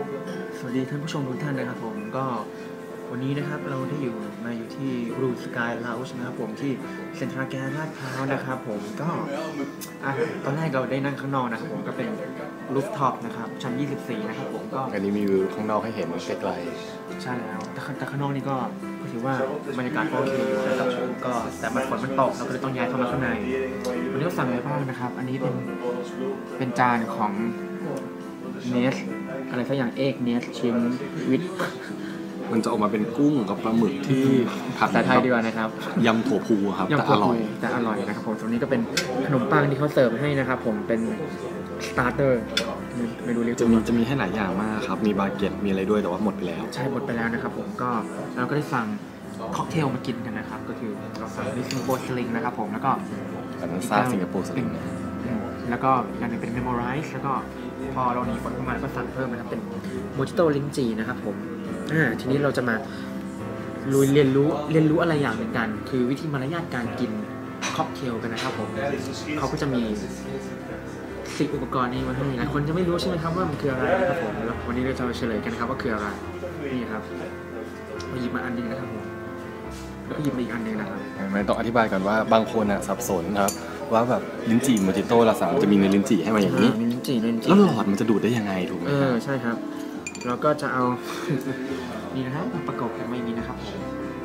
สวัสดีท่านผู้ชมทุกท่านนะครับผมก็วันนี้นะครับเราได้อยู่ที่ Blue Sky Lounge นะครับผมที่เซ็นทรัลแกรนด์ลาดพร้าวนะครับผมก็ตอนแรกเราได้นั่งข้างนอกนะครับผมก็เป็นรูฟท็อปนะครับชั้น24นะครับผมก็อันนี้มีวิวข้างนอกให้เห็นไกลๆใช่แล้วแต่ข้างนอกนี่ก็ถือว่าบรรยากาศก็โอเคอยู่นะครับผมก็แต่ฝนมันตกเราก็เลยต้องย้ายเข้ามาข้างในวันนี้เราสั่งอะไรบ้างนะครับอันนี้เป็นจานของเนสอะไรสักอย่างเอกเนสชิมวิทมันจะออกมาเป็นกุ้งกับปลาหมึกที่ผัดภาษาไทยดีกว่านะครับยำถั่วพูครับแต่อร่อยนะครับผมตรงนี้ก็เป็นขนมปังที่เขาเสิร์ฟให้นะครับผมเป็นสตาร์เตอร์ไม่รู้เรียกจะมีให้หลายอย่างมากครับมีบาเก็ตมีอะไรด้วยแต่ว่าหมดไปแล้วใช่หมดไปแล้วนะครับผมก็เราก็ได้สั่งค็อกเทลมากินกันนะครับก็คือเราสั่งในสิงคโปร์สลิงนะครับผมแล้วก็อันนั้นซาสิงคโปร์สลิงแล้วก็อย่างนึงเป็นเมมโมไรซ์แล้วก็พอเราหนีฝนเข้ามาก็สั่งเพิ่มนะครับเป็นโมจิโต้ลิ้นจี่นะครับผมทีนี้เราจะมาเรียนรู้อะไรอย่างหนึ่งกันคือวิธีมารยาทการกินค็อกเทลกันนะครับผมเขาก็จะมีสิ่งอุปกรณ์นี้มาให้หลายคนจะไม่รู้ใช่ไหมครับว่ามันคืออะไรนะครับผมวันนี้เราจะมาเฉลยกันครับว่าคืออะไรนี่ครับเราหยิบมาอันนึงนะครับผมแล้วก็หยิบมาอีกอันนึงนะครับไม่ต้องอธิบายก่อนว่าบางคนสับสนครับว่าแบบลิ้นจี่โมจิโต้เราสั่งจะมีในลิ้นจี่ให้มาอย่างนี้ลิ้นจี่แล้วหลอดมันจะดูดได้ยังไงถูกไหมใช่ครับเราก็จะเอานี่นะครับประกอบกันไว้อย่างนี้นะครับผม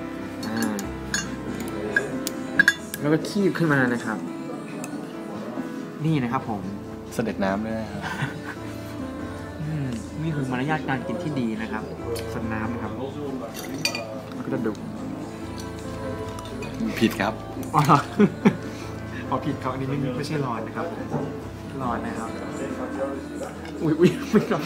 แล้วก็คีบขึ้นมานะครับนี่นะครับผมเสด็จน้ำด้วยครับนี่คือมารยาทการกินที่ดีนะครับสดน้ำนะครับแล้วก็จะดุผิดครับพอผิดเขาอันนี้ไม่ใช่หลอดนะครับหลอดนะครับอุ้ยไม่เข้า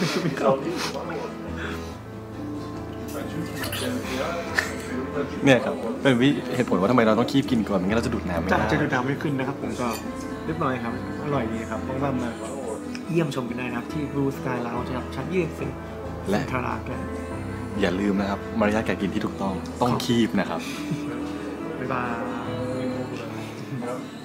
เนี่ยครับเป็นเหตุผลว่าทำไมเราต้องคีบกินก่อนไม่งั้นเราจะดูดน้ำไม่ได้จะดูดน้ำไม่ขึ้นนะครับผมก็เรียบร้อยครับอร่อยดีครับต้องมาเยี่ยมชมกันได้นะครับที่ Blue Sky Lounge นะครับชั้น24และทาราแกนอย่าลืมนะครับมารยาทการกินที่ถูกต้องคีบนะครับบ๊ายบาย